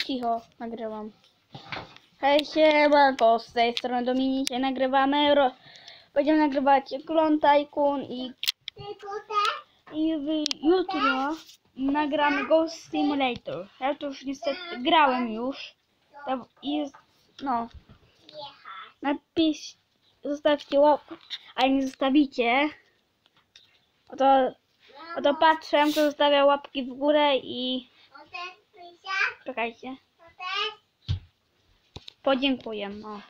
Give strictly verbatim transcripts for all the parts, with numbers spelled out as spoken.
cicho, nagrywam. Hej, siemanko, z tej strony Dominik, nagrywamy, ro... będziemy nagrywać Klon Tycoon i... i w... jutro nagramy Ghost Simulator. Ja to już niestety grałem już. I no, napisz, zostawcie łapkę, ale nie zostawicie. Oto, oto patrzę, kto zostawia łapki w górę i... Czekajcie. Podziękuję. O.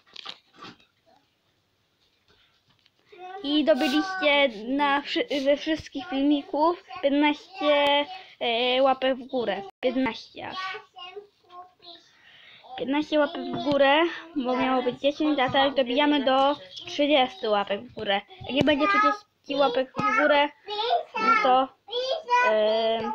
I dobyliście na ze wszystkich filmików piętnaście e, łapek w górę. piętnaście. piętnaście łapek w górę, bo miało być dziesięć, a teraz dobijamy do trzydziestu łapek w górę. Jak nie będzie trzydziestu łapek w górę, no to e,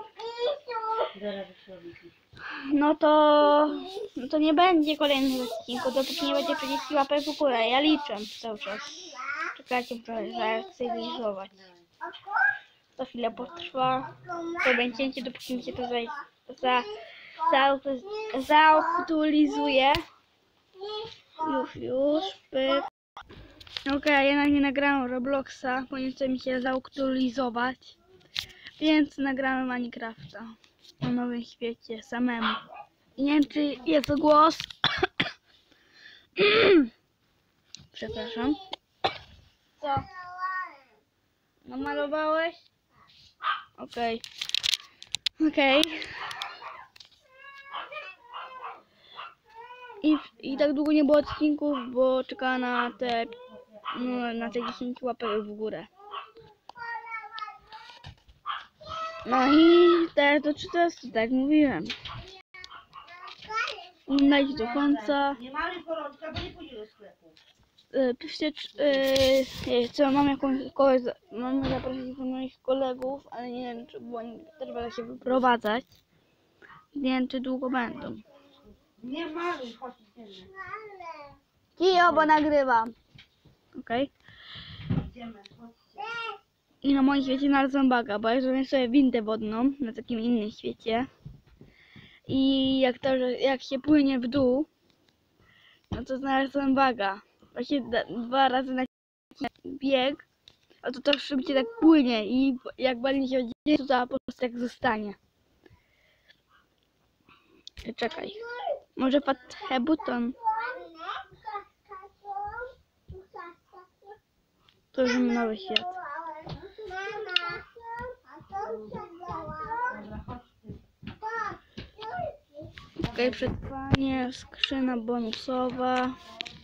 no to no to nie będzie kolejnego odcinku, dopóki nie będzie trzydziestu łapek w górę. Ja liczę cały czas. Czekajcie, muszę zaaktualizować. To chwilę potrwa. To będziecie, dopóki mi się to za, za, za, zaaktualizuje. Już, już. Pyk. Okej, okay, jednak nie nagrałem Robloxa, bo nie chce mi się zaaktualizować. Więc nagramy Minecrafta o nowym świecie samemu. I nie wiem, czy jest głos. Przepraszam. Co? Namalowałeś? Okej. Okay. Okej. Okay. I, I tak długo nie było odcinków, bo czekała na te no, na te dziesięć łapek w górę. No i teraz do trzydziestu, tak mówiłem. Dajcie do końca. Nie mamy gorączka, bo nie pójdzie do sklepu. Piszcie, yy, co mam jakąś kogoś, mam zaprosić moich kolegów, ale nie wiem, czy bo oni też będą się wyprowadzać. Nie wiem, czy długo będą. Nie mamy, chodź idziemy. Kijo, bo nagrywam. Okej. Okay. Idziemy, chodźcie. I na moim świecie znalazłem baga, bo ja zrobię sobie windę wodną na takim innym świecie. I jak to, że jak się płynie w dół, no to znalazłem baga. Właśnie dwa razy na bieg, a to też szybciej tak płynie i jak balnie się dzieje, to ta po prostu tak zostanie. Czekaj. Może Fathe Buton. To już nowy świat. Okej, okay, przetrwanie, skrzyna bonusowa.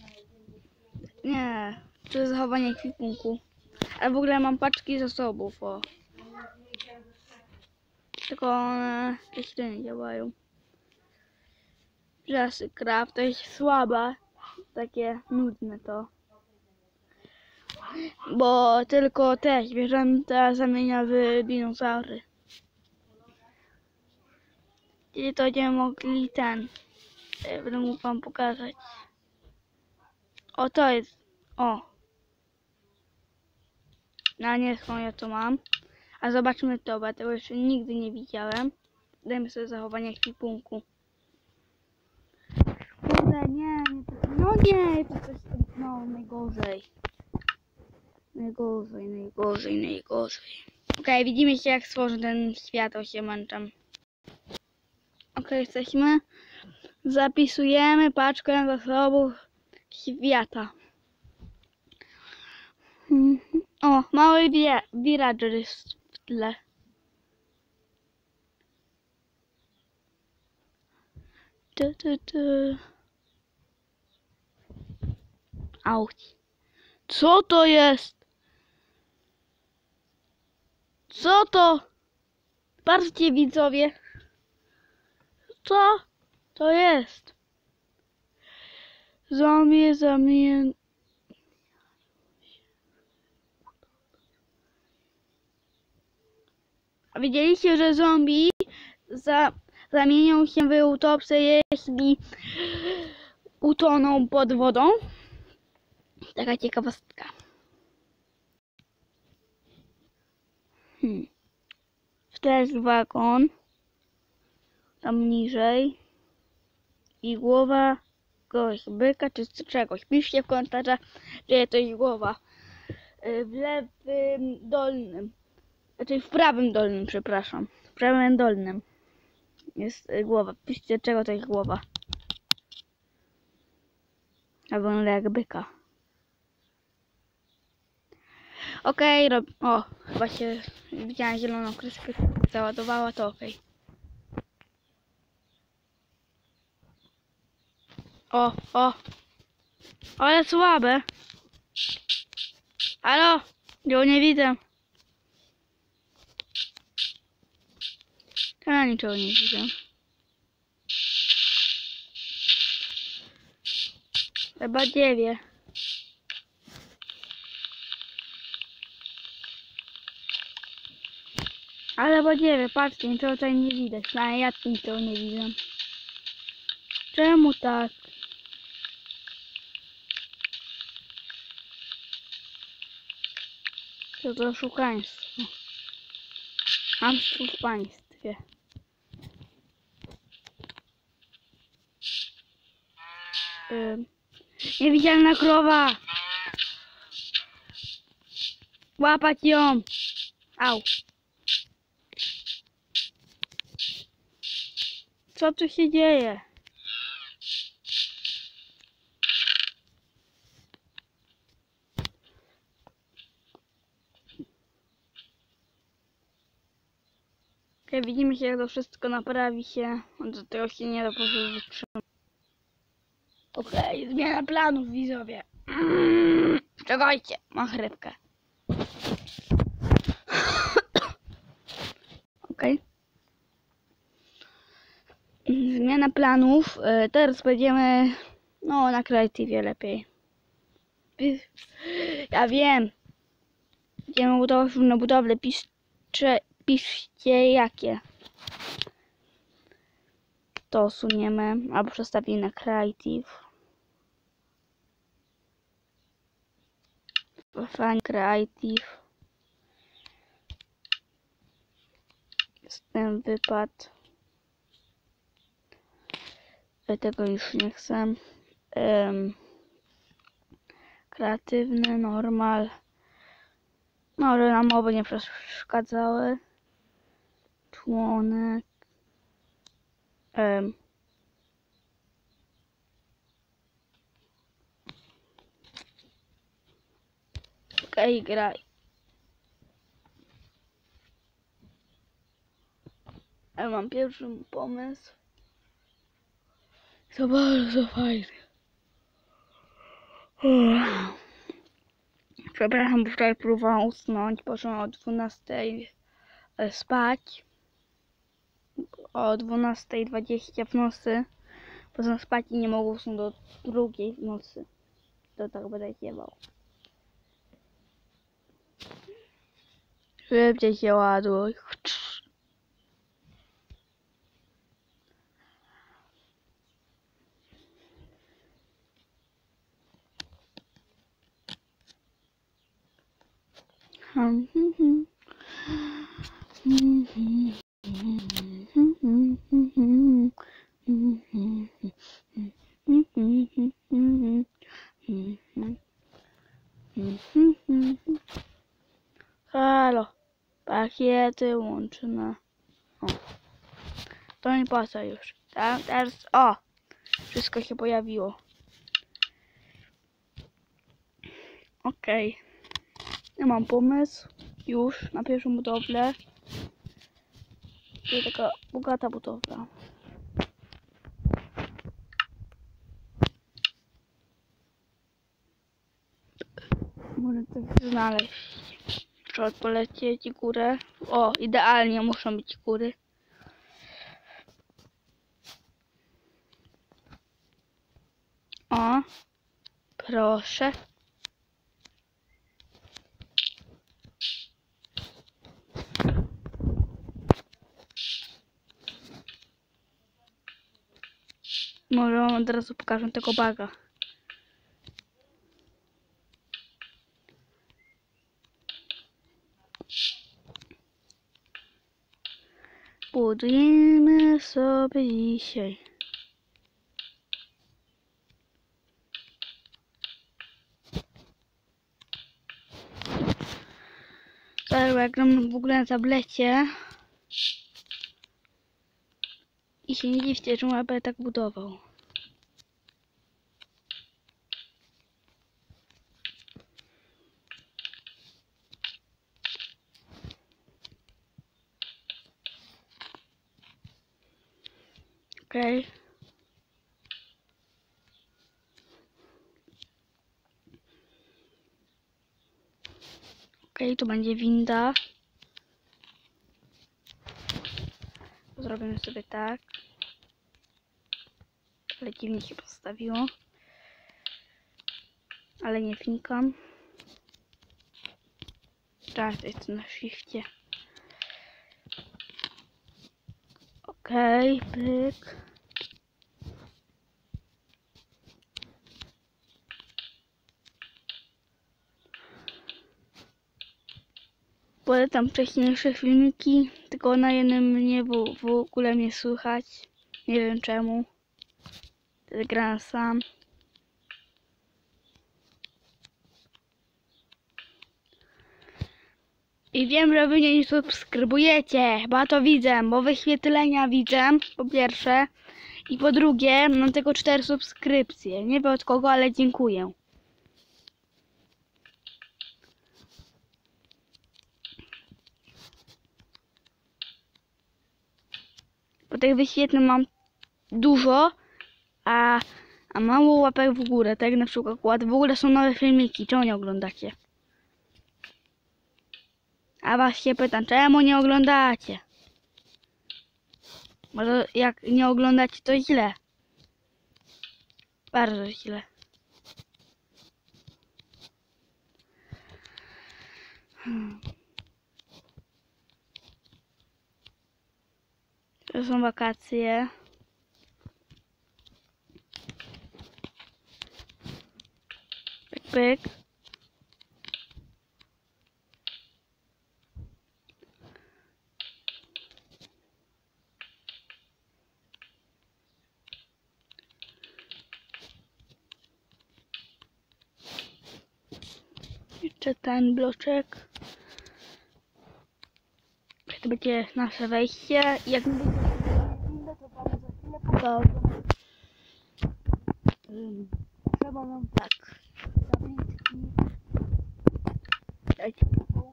Nie, to jest zachowanie ekwipunku. Ale w ogóle mam paczki zasobów, o. Tylko one jakieś nie działają. Jurassic Craft to jest słabe. Takie nudne to. Bo tylko te zwierzęta zamienia w dinozaury. I to nie mogli ten. Będę mógł wam pokazać. O, to jest. O. No nie skąd ja to mam. A zobaczmy to, bo ja tego jeszcze nigdy nie widziałem. Dajmy sobie zachowanie ekwipunku. Kurde, nie, nie to, no nie, to coś no najgorzej. Najgorzej, najgorzej, najgorzej. Okej, okay, widzimy się jak stworzy ten świat, o się męczam. Okej, okay, jesteśmy. Zapisujemy paczkę zasobów świata. O, mały villager jest w tle. Tu, tu, tu. Auć. Co to jest? Co to? Patrzcie, widzowie. Co to jest? Zombie zamień... A wiedzieliście, że zombie za... zamienią się w utopce, jeśli utoną pod wodą? Taka ciekawostka. Hmm. W tle jest wagon. Tam niżej. i głowa kogoś byka czy z czegoś. Piszcie w komentarzach, że to jest głowa. Y, W lewym dolnym, znaczy w prawym dolnym, przepraszam. W prawym dolnym jest y, głowa. Piszcie, czego to jest głowa. A wygląda jak byka. Okej, okay, rob... O, chyba się widziałem zieloną kreskę, załadowała, to okej. Okay. O, o. Ale słabe. Halo? Ja nie widzę. Ja niczego nie widzę. Chyba dziewię. Ale badziewie, patrzcie, niczego tutaj nie widać. No, ja niczego nie widzę. Czemu tak? To to oszukaństwo. Hamstwo w państwie. Ym. Niewidzialna krowa! Łapać ją! Au! Co tu się dzieje? Okay, widzimy się, jak to wszystko naprawi się. Do tego się nie da po prostu wytrzymać. Okej, okay, zmiana planów, widzowie. Czekajcie, mam chrypkę. Okej. Okay. Zmiana planów. Teraz będziemy no na Creative lepiej. Ja wiem. Będziemy budować na budowlę. Piszcie, piszcie jakie. To usuniemy albo przestawimy na Creative. Fan Creative. Ten wypad. Tego już nie chcę. Um, kreatywny, normal. No, ale nam oby nie przeszkadzały. Członek. Um. Okej, okay, graj. Ja mam pierwszy pomysł. To bardzo fajne. Przepraszam, bo wczoraj próbowałam usnąć. Poszłam o dwunastej spać. O dwunastej dwadzieścia w nocy. Poszłam spać i nie mogę usnąć do drugiej w nocy. To tak będę zjebał. Szybciej się ładuj. Halo, pakiety łączne. O. To nie pasa już. Teraz, teraz, o! Wszystko się pojawiło. Okej. Okay. Ja mam pomysł. Już na pierwszą budowlę. To taka bogata budowla. Może coś znaleźć. Trzeba polecieć górę. O, idealnie muszą być góry. O, proszę. Może wam od razu pokażę tego baga. Budujemy sobie dzisiaj super, bo ja gram w ogóle na tablecie. I się nie dziwcie, czemu A B tak budował. Okej. Okay. Okej, okay, tu będzie winda. Zrobimy sobie tak. Ale dziwnie się postawiło. Ale nie wnikam. Tak, to jest na shifcie. Okej, okay, pyk. Polecam wcześniejsze filmiki, tylko na jednym nie w, w ogóle mnie słychać. Nie wiem czemu. Gram sam. I wiem, że wy mnie nie subskrybujecie, bo ja to widzę, bo wyświetlenia widzę, po pierwsze. I po drugie, mam tylko cztery subskrypcje. Nie wiem od kogo, ale dziękuję. Bo tych wyświetleń mam dużo, a, a mało łapek w górę. Tak jak na przykład w ogóle są nowe filmiki. Czemu nie oglądacie? A was się pytam, czemu nie oglądacie? Może jak nie oglądacie, to źle. Bardzo źle. Hmm. To są wakacje. Pyk, pyk. Jeszcze ten bloczek. To będzie nasze wejście. Jak nie będzie winda, to wam za chwilę pokażę. Um, trzeba nam tak. Tabliczki. Dajcie tu.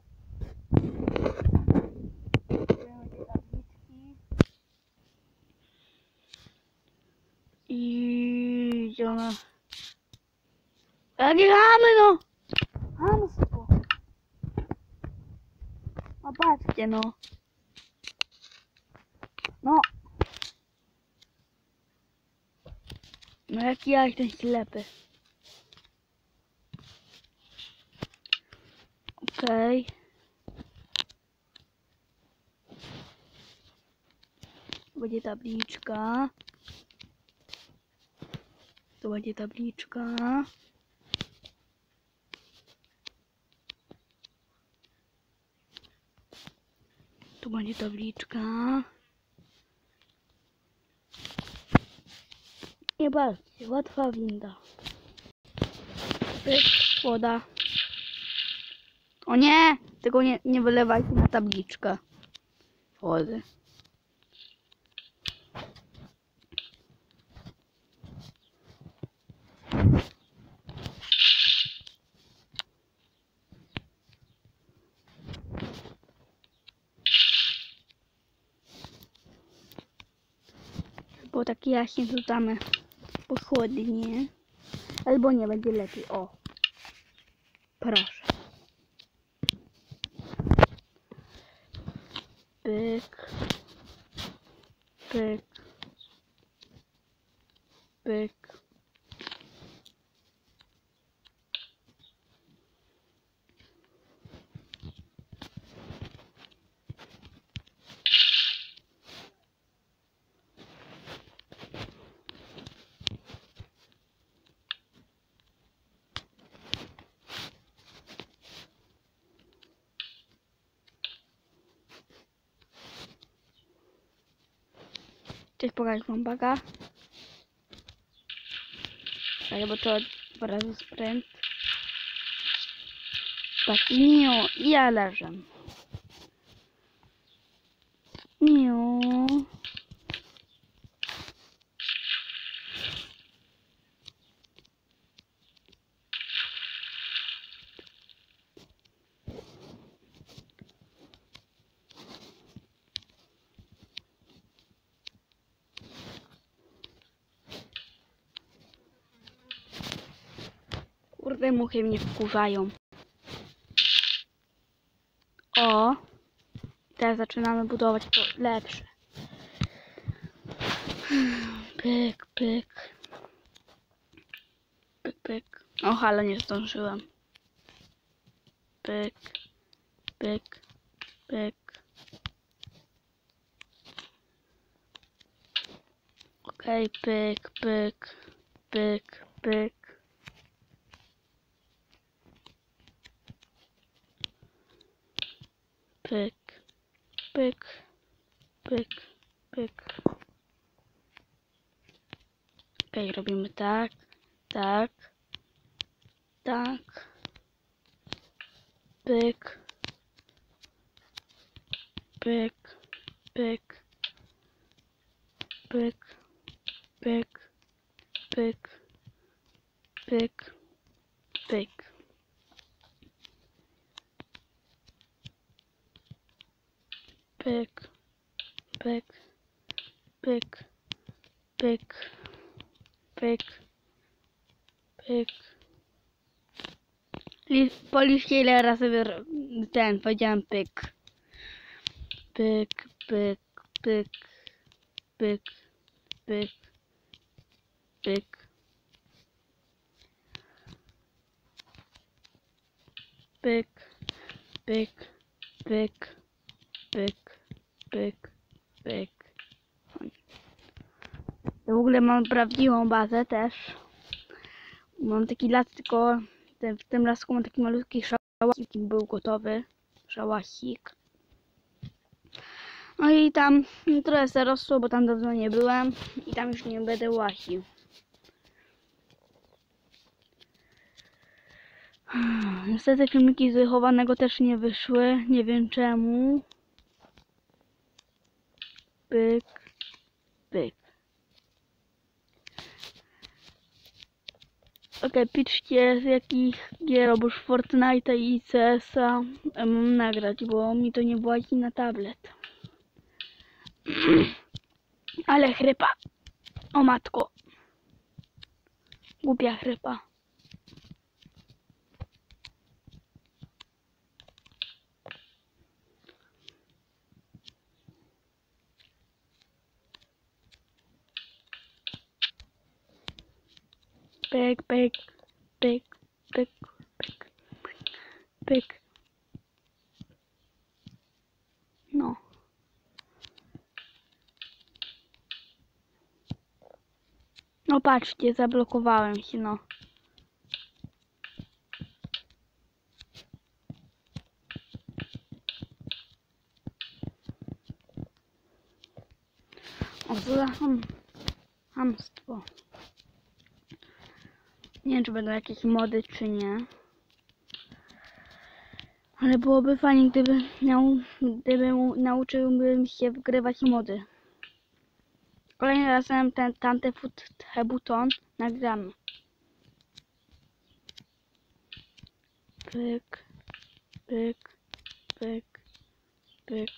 Będzie tabliczki. I gdzie ona? Jakie chamy no! Hamstwo! No patrzcie no. No. No jaki ja jestem ślepy. Okej. Okay. Będzie tabliczka. Tu będzie tabliczka. Tu będzie tabliczka. Nie patrzcie, łatwa winda. Pyk, woda. O nie! Tego nie, nie wylewajcie na tabliczkę wody. Bo taki jaśnie tu damy pochodnie. Albo nie, będzie lepiej. O. Proszę. Pyk. Pyk. Pyk. Cześć, pokażę wam baga. Tak, bo to dwa razy spręt. Tak, i ja leżę. Niu. Kurde, muchy mnie wkurzają. O! Teraz zaczynamy budować to lepsze. Pyk, pyk. Pyk, pyk. O, halo, nie zdążyłem. Pyk, pyk, pyk. Okej, pyk, pyk, pyk, pyk. Pyk, pyk, pyk, pyk. Okej, robimy tak, tak, tak. Pyk, pyk, pyk, pyk, pyk, pyk, pyk, pyk. Pyk, pyk, pyk, pyk, pyk, pyk. Li policzcie, ile razy wy- ten powiedziałem pyk. Pyk, pyk, pyk, pyk, pyk, pyk. Pyk, pyk, pyk, pyk, pyk, pyk. Ja w ogóle mam prawdziwą bazę też. Mam taki las, tylko ten, w tym lasku mam taki malutki szałasik, był gotowy. Szałasik. No i tam trochę zarosło, bo tam dawno nie byłem i tam już nie będę łaził. Niestety filmiki z wychowanego też nie wyszły, nie wiem czemu. Pyk, pyk. Okej, okay, piszcie z jakich gier oprócz Fortnite'a i C S a mam nagrać, bo mi to nie włazi na tablet. Ale chrypa. O matko. Głupia chrypa. Pyk, pyk, pyk, pyk, pyk, pyk. No. No patrzcie, zablokowałem się, no. O, za ham, hamstwo. Nie wiem, czy będą jakieś mody, czy nie. Ale byłoby fajnie, gdyby, nau, gdyby nauczyłbym się wgrywać mody. Kolejnym razem ten Tante Foot Buton nagramy. Pyk, pyk, pyk, pyk,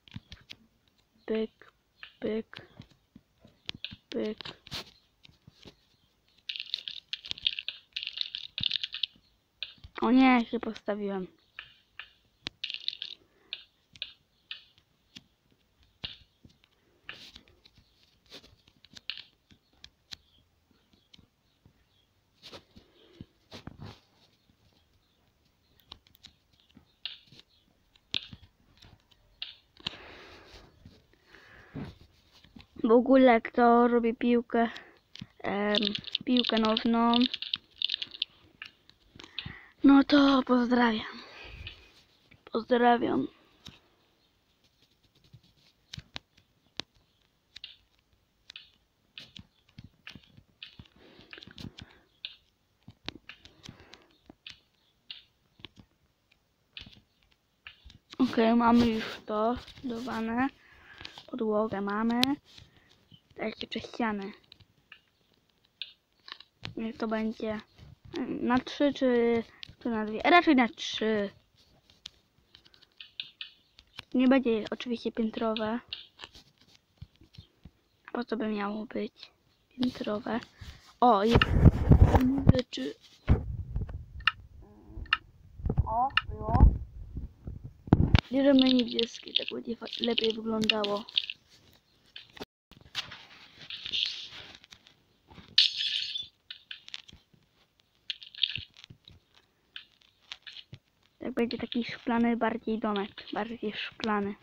pyk, pyk, pyk. O nie, się postawiłem. W ogóle kto robi piłkę, em, piłkę nożną, no to pozdrawiam. Pozdrawiam. Okej, okay, mamy już to zbudowane. Podłogę mamy. Teraz jeszcze ściany. Niech to będzie na trzy czy, czy na dwie? Raczej na trzy. Nie będzie oczywiście piętrowe. Po co by miało być piętrowe? O, jest rzeczy. O, było. Bierzemy niebieskie, tak będzie lepiej wyglądało. Tak będzie taki szklany bardziej domek, bardziej szklany.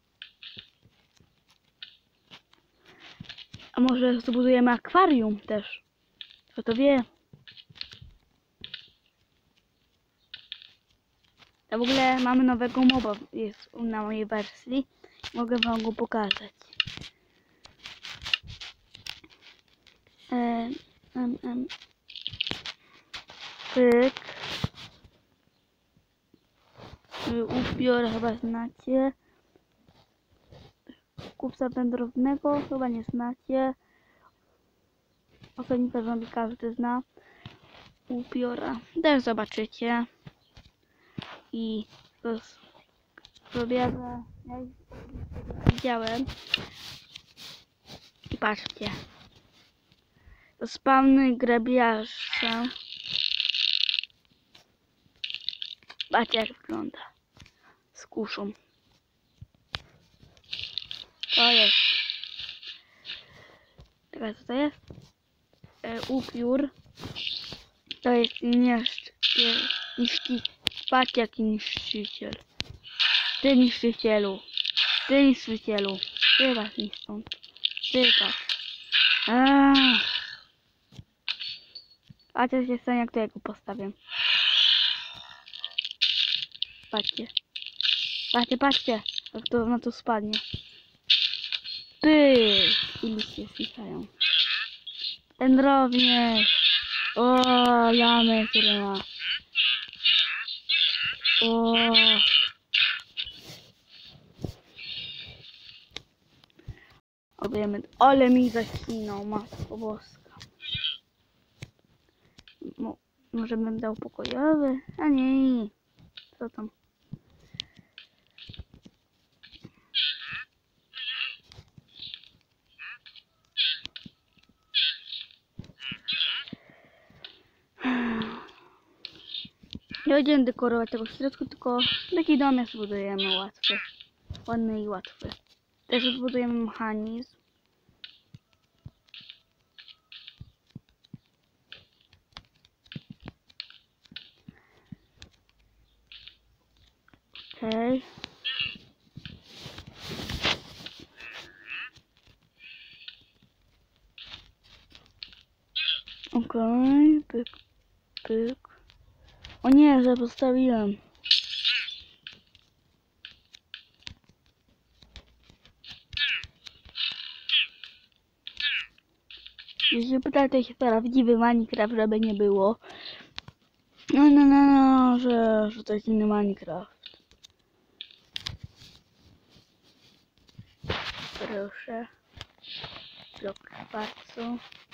A może zbudujemy akwarium też? Kto to wie? A w ogóle mamy nowego moba, jest na mojej wersji. Mogę wam go pokazać. E, em, em. Pyk. Upiór chyba znacie. Kupca wędrownego chyba nie znacie. Osobnika zombie każdy zna. Upiora też zobaczycie. I to zrobię, jak widziałem. I patrzcie. To spawny grabiarza. Patrzcie jak wygląda. Z kuszą. To jest. Teraz co to jest? E, upiór. To jest niszczyciel. Niszczyciel. Patrz jaki niszczyciel. Ty niszczycielu. Ty niszczycielu. Ty was mi stąd. Ty patrz. Aaaa. Patrzcie się stanie jak to ja go postawię. Patrzcie. Patrzcie, patrzcie. Jak to na to spadnie. Ty. I liście znikają. Ten również. O, lamy, które ma. O. Obejemy. Ale mi zaślinął, matko boska. Mo, może bym dał pokojowy? A nie. Co tam? Nie będziemy dekorować tego w środku, tylko taki domek zbudujemy łatwy. Ładny i łatwy. Też zbudujemy mechanizm. Okej. Okej, pyk, pyk. O nie, że postawiłem. Jeśli pytacie się prawdziwy Minecraft, żeby nie było. No, no, no, no, że, że to jest inny Minecraft. Proszę. Blok kwarcu.